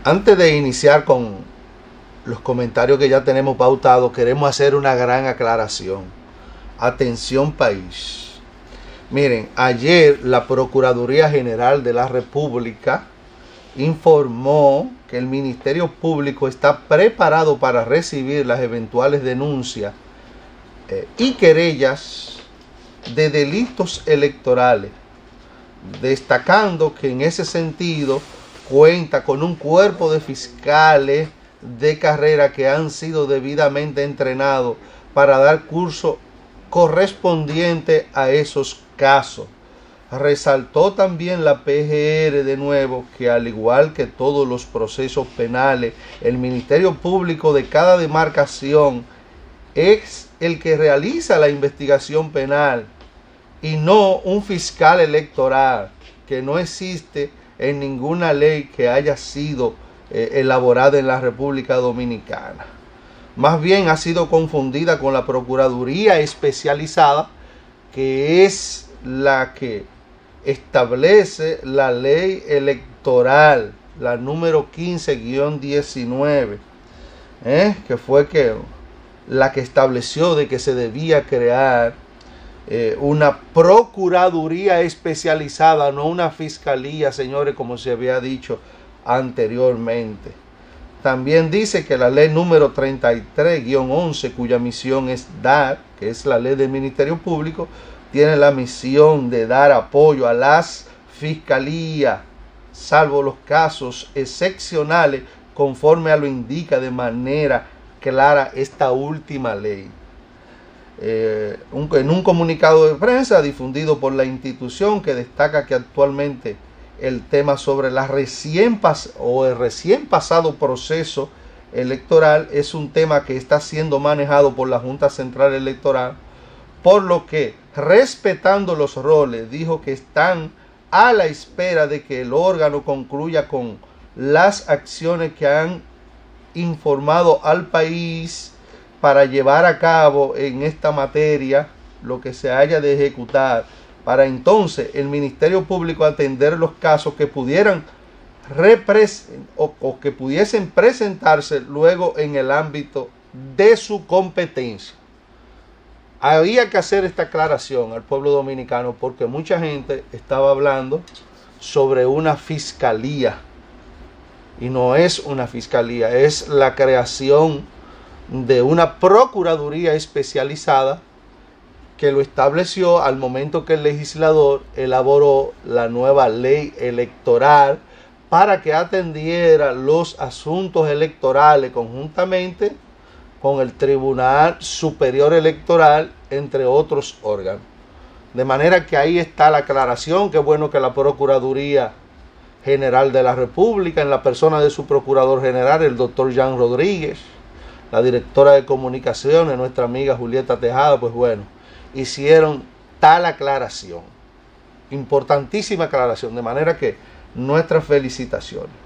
Antes de iniciar con los comentarios que ya tenemos pautados, queremos hacer una gran aclaración. Atención país. Miren, ayer la Procuraduría General de la República informó que el Ministerio Público está preparado para recibir las eventuales denuncias y querellas de delitos electorales, destacando que en ese sentido cuenta con un cuerpo de fiscales de carrera que han sido debidamente entrenados para dar curso correspondiente a esos casos. Resaltó también la PGR de nuevo que, al igual que todos los procesos penales, el Ministerio Público de cada demarcación es el que realiza la investigación penal y no un fiscal electoral, que no existe en ninguna ley que haya sido elaborada en la República Dominicana. Más bien ha sido confundida con la Procuraduría Especializada, que es la que establece la ley electoral, la número 15-19, que fue la que estableció de que se debía crear una procuraduría especializada, no una fiscalía, señores, como se había dicho anteriormente. También dice que la ley número 33-11, cuya misión es dar, que es la ley del Ministerio Público, tiene la misión de dar apoyo a las fiscalías, salvo los casos excepcionales, conforme a lo indica de manera clara esta última ley. En un comunicado de prensa difundido por la institución, que destaca que actualmente el tema sobre el recién pasado proceso electoral es un tema que está siendo manejado por la Junta Central Electoral, por lo que, respetando los roles, dijo que están a la espera de que el órgano concluya con las acciones que han informado al país para llevar a cabo en esta materia lo que se haya de ejecutar, para entonces el Ministerio Público atender los casos que pudieran o que pudiesen presentarse luego en el ámbito de su competencia. Había que hacer esta aclaración al pueblo dominicano, porque mucha gente estaba hablando sobre una fiscalía, y no es una fiscalía, es la creación de una procuraduría especializada que lo estableció al momento que el legislador elaboró la nueva ley electoral para que atendiera los asuntos electorales conjuntamente con el Tribunal Superior Electoral, entre otros órganos. De manera que ahí está la aclaración. Qué bueno que la Procuraduría General de la República, en la persona de su Procurador General, el doctor Jan Rodríguez, la directora de comunicaciones, nuestra amiga Julieta Tejada, pues bueno, hicieron tal aclaración, importantísima aclaración, de manera que nuestras felicitaciones.